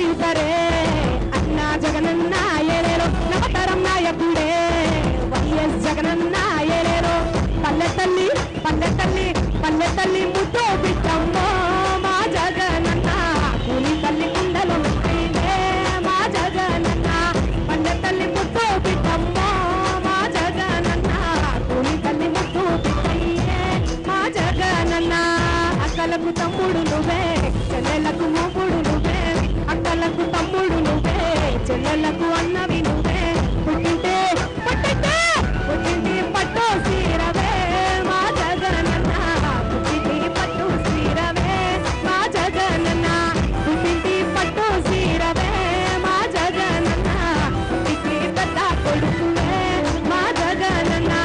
సరే అన్నా జగనన్న ఏలేరో నవతరం నాయకుడే వైఎస్ జగనన్న ఏలేరో పల్లె తల్లి పల్లె తల్లి పల్లె తల్లి ముద్దు బిడ్డమ్మో మా జగనన్న కూలి తల్లి కుండలు మా జగనన్న పల్లె తల్లి ముద్దు బిడ్డమ్మో మా జగనన్న కూలి తల్లి ముద్దు బిడ్డయ్యే మా జగనన్న అక్కలకు తమ్ముడు నువ్వే చెల్లెలకు మూపుడు నువ్వే అక్కలకు తమ్ముడు నువ్వే చెల్లెలకు అన్నవి నువ్వే పుట్టింటే పుట్టింటే పుట్టింటి పట్టు సీరవే మా జగనన్న పుట్టింటి పట్టు సీరవే మా జగనన్న పుట్టింటి పట్టు సీరవే మా జగనన్న పుట్టింటి పెద్ద కొడుకువే మా జగనన్న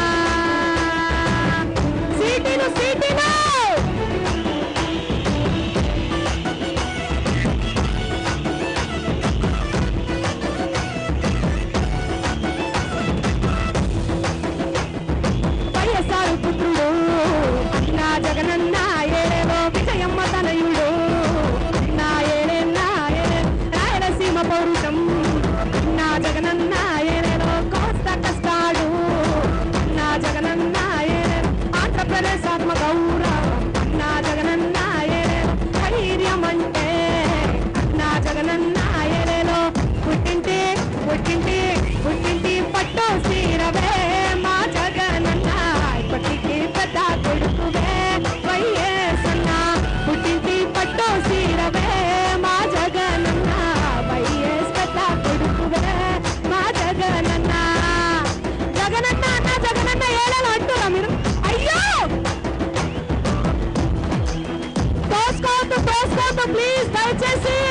సీటిను సీటిను పుత్రుడు అన్నా జగనన్న ఏలేవో విజయమ్మ తనయుడు అన్నా ఏలేన్న రాయలసీమ పౌరుషం అన్నా జగనన్న ఏలేవో కోస్త కష్టాడు అన్నా జగనన్న ఏలేవో ఆంధ్రప్రదేశ్ ఆత్మ గౌరవం అన్నా జగనన్న ఏలేవో ధైర్యం అంటే అన్నా జగనన్న ఏలేలో పుట్టింటి పుట్టింటి పుట్టింటి పట్టు సీరవే మా జగనన్న పట్టికి పెద్ద కొడుకువే వైఎస్ అన్న పుట్టింటి పట్టు సీరవే మా జగనన్న వైఎస్ పెద్ద కొడుకువే మా జగనన్న జగనన్న అన్న జగనన్న ఏళ్ళలో అంటున్నా మీరు అయ్యో తోసుకోవద్దు ప్లీజ్ దయచేసి